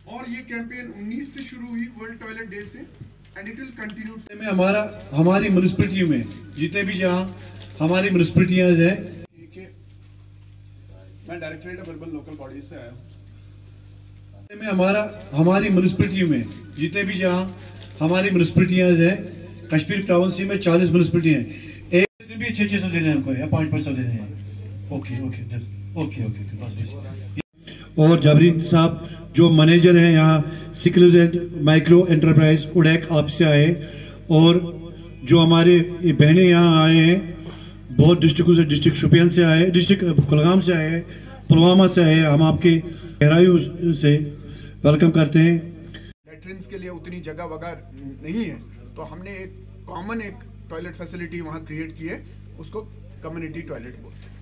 और ये कैंपेन 19 से शुरू हुई वर्ल्ड टॉयलेट डे से एंड इट विल कंटिन्यू। में हमारी म्युनिसिपैलिटी में जितने भी जहाँ हमारी म्युनिसिपैलिटियाँ हैं, मैं directorate of urban local bodies से आया हूँ। में हमारी म्युनिसिपैलिटी में जितने भी जहाँ हमारी म्युनिसिपैलिटियाँ हैं, कश्मीर प्रोविंस में 40 म्युनिसिपैलिटी हैं, एक दिन भी 600 देने हैं हमको या 500 देने हैं। ओके ओके ओके ओके बस। और जाबरीन साहब जो मैनेजर हैं यहाँ सिकल्स एंड माइक्रो एंटरप्राइज उड़ैक आपसे आए, और जो हमारे बहनें यहाँ आए हैं बहुत डिस्ट्रिक्टों से, डिस्ट्रिक्ट शोपियान से आए, डिस्ट्रिक्ट कुलगाम से आए, पुलवामा से आए, हम आपके गहराइयों से वेलकम करते हैं। लेटरिन्स के लिए उतनी जगह वगैरह नहीं है, तो हमने एक कॉमन टॉयलेट फैसिलिटी वहाँ क्रिएट की है, उसको कम्युनिटी टॉयलेट बोलते हैं।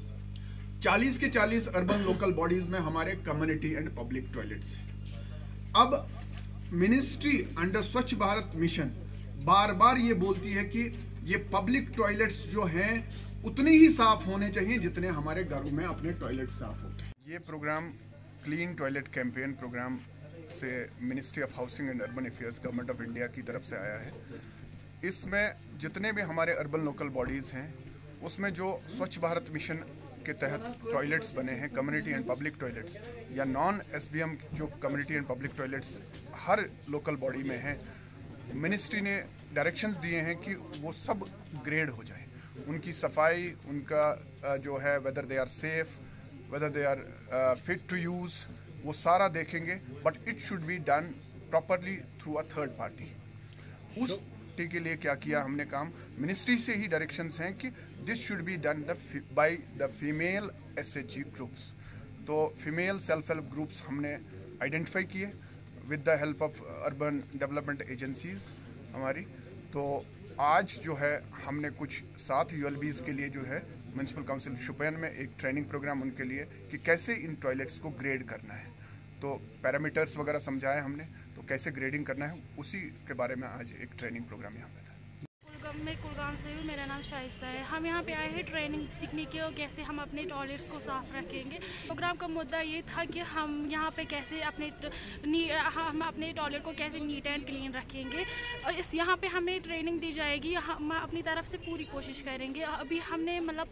40 के 40 अर्बन लोकल बॉडीज में हमारे कम्युनिटी एंड पब्लिक टॉयलेट्स हैं। अब मिनिस्ट्री अंडर स्वच्छ भारत मिशन बार बार ये बोलती है कि ये पब्लिक टॉयलेट्स जो हैं उतने ही साफ होने चाहिए जितने हमारे घरों में अपने टॉयलेट साफ होते हैं। ये program clean toilet campaign program से ministry of housing and urban affairs government of India की तरफ से आया है। इसमें जितने भी हमारे अर्बन लोकल बॉडीज़ हैं उसमें जो स्वच्छ भारत मिशन के तहत टॉयलेट्स बने हैं, कम्युनिटी एंड पब्लिक टॉयलेट्स या नॉन SBM जो कम्युनिटी एंड पब्लिक टॉयलेट्स हर लोकल बॉडी में हैं, मिनिस्ट्री ने डायरेक्शंस दिए हैं कि वो सब ग्रेड हो जाए, उनकी सफाई, उनका जो है whether they are safe, whether they are fit to use, वो सारा देखेंगे, but it should be done properly through a third party. उस के लिए क्या किया हमने काम, मिनिस्ट्री से ही डायरेक्शंस हैं कि this should be done by the female SHG groups. तो फीमेल सेल्फ हेल्प ग्रुप्स हमने आइडेंटिफाई किए with the help of urban development agencies हमारी। तो आज जो है हमने कुछ 7 ULBs के लिए जो है म्यूनसिपल काउंसिल शोपियान में एक ट्रेनिंग प्रोग्राम उनके लिए कि कैसे इन टॉयलेट्स को ग्रेड करना है, तो पैरामीटर्स वगैरह समझाया हमने, तो कैसे ग्रेडिंग करना है उसी के बारे में आज एक ट्रेनिंग प्रोग्राम यहाँ पे था। मैं कुलगाम से हूँ, मेरा नाम शाइस्ता है। हम यहाँ पे आए हैं ट्रेनिंग सीखने की और कैसे हम अपने टॉयलेट्स को साफ रखेंगे। प्रोग्राम का मुद्दा ये था कि हम यहाँ पे कैसे हम अपने टॉयलेट को कैसे नीट एंड क्लीन रखेंगे, और यहाँ पे हमें ट्रेनिंग दी जाएगी। हम अपनी तरफ से पूरी कोशिश करेंगे। अभी हमने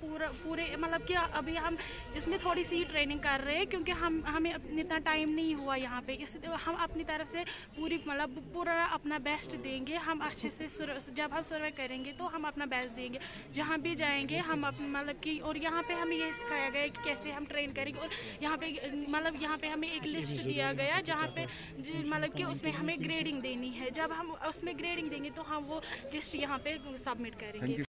कि अभी हम इसमें थोड़ी सी ट्रेनिंग कर रहे हैं क्योंकि हमें इतना टाइम नहीं हुआ यहाँ पे। हम अपनी तरफ से पूरा अपना बेस्ट देंगे। हम अच्छे से जब हम सर्वे करेंगे तो हम अपना बेस्ट देंगे, जहाँ भी जाएंगे हम और यहाँ पे हमें ये सिखाया गया कि कैसे हम ट्रेन करेंगे। और यहाँ पे हमें एक लिस्ट दिया गया जहाँ पे कि उसमें हमें ग्रेडिंग देनी है। जब हम उसमें ग्रेडिंग देंगे तो हम वो लिस्ट यहाँ पे सबमिट करेंगे।